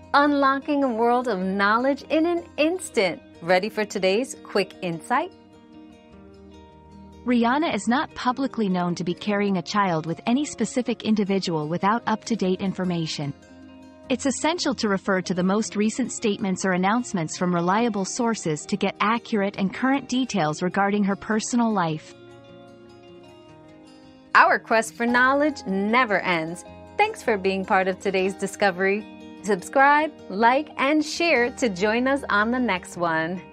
unlocking a world of knowledge in an instant. Ready for today's quick insight? Rihanna is not publicly known to be carrying a child with any specific individual without up-to-date information. It's essential to refer to the most recent statements or announcements from reliable sources to get accurate and current details regarding her personal life. Our quest for knowledge never ends. Thanks for being part of today's discovery. Subscribe, like, and share to join us on the next one.